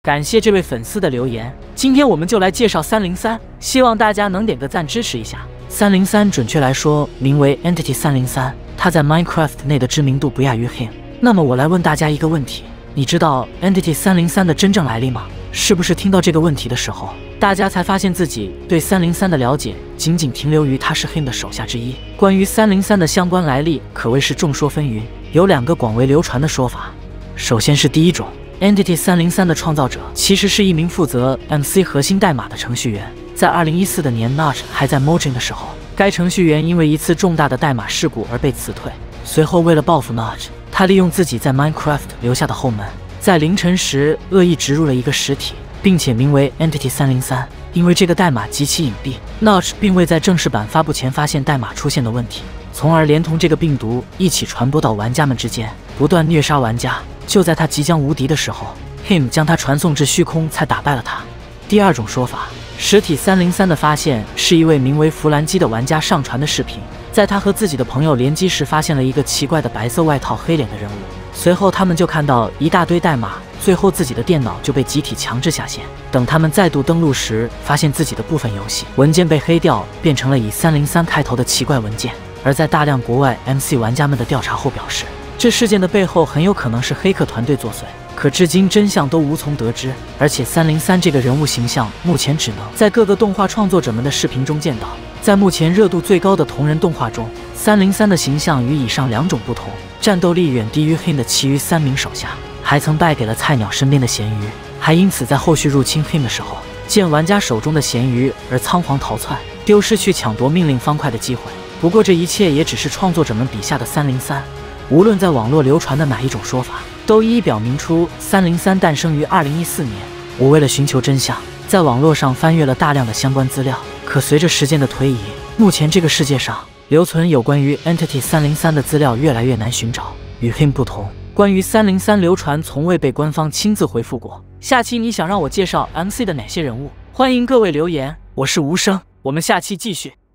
感谢这位粉丝的留言。今天我们就来介绍303，希望大家能点个赞支持一下。303准确来说名为 Entity 303，它在 Minecraft 内的知名度不亚于 Him。那么我来问大家一个问题，你知道 Entity 303的真正来历吗？是不是听到这个问题的时候，大家才发现自己对303的了解仅仅停留于他是 Him 的手下之一？关于303的相关来历可谓是众说纷纭，有2个广为流传的说法。首先是第一种。Entity 303的创造者其实是一名负责 MC 核心代码的程序员。在2014的年 Notch 还在 Mojang 的时候，该程序员因为一次重大的代码事故而被辞退。随后为了报复 Notch， 他利用自己在 Minecraft 留下的后门，在凌晨时恶意植入了一个实体，并且名为 Entity 303。因为这个代码极其隐蔽， Notch 并未在正式版发布前发现代码出现的问题，从而连同这个病毒一起传播到玩家们之间，不断虐杀玩家。就在他即将无敌的时候， Him 将他传送至虚空，才打败了他。第二种说法，实体303的发现是一位名为弗兰基的玩家上传的视频，在他和自己的朋友联机时，发现了一个奇怪的白色外套黑脸的人物。随后他们就看到一大堆代码，最后自己的电脑就被集体强制下线。等他们再度登录时，发现自己的部分游戏文件被黑掉，变成了以303开头的奇怪文件。而在大量国外 MC 玩家们的调查后表示，这事件的背后很有可能是黑客团队作祟，可至今真相都无从得知。而且303这个人物形象目前只能在各个动画创作者们的视频中见到。在目前热度最高的同人动画中，303的形象与以上2种不同，战斗力远低于 Him 的其余3名手下，还曾败给了菜鸟身边的咸鱼，还因此在后续入侵 Him 的时候，见玩家手中的咸鱼而仓皇逃窜，丢失去抢夺命令方块的机会。不过这一切也只是创作者们笔下的303。无论在网络流传的哪一种说法，都一一表明出303诞生于2014年。我为了寻求真相，在网络上翻阅了大量的相关资料，可随着时间的推移，目前这个世界上留存有关于 Entity 303的资料越来越难寻找。与 Him 不同，关于303流传从未被官方亲自回复过。下期你想让我介绍 MC 的哪些人物？欢迎各位留言。我是无声，我们下期继续。